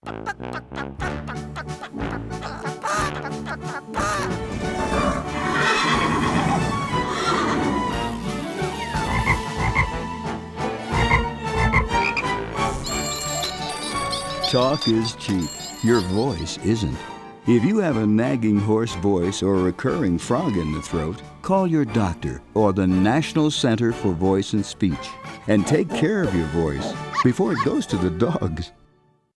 Talk is cheap. Your voice isn't. If you have a nagging hoarse voice or a recurring frog in the throat, call your doctor or the National Center for Voice and Speech and take care of your voice before it goes to the dogs.